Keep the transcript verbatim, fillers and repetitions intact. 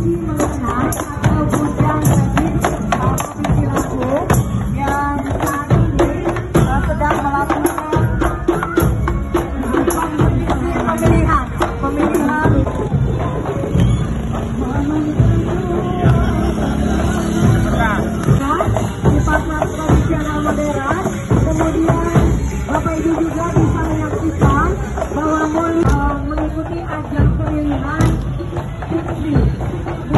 Komisi Menengah atau Pujan Gadis Provinsi Lampung yang saat ini uh, sedang melakukan pemilihan pemilihan di Pasar Tradisional Modern. Kemudian Bapak Ibu juga bisa menyaksikan bahwa mulai uh, mengikuti ajang pemilihan P I P S D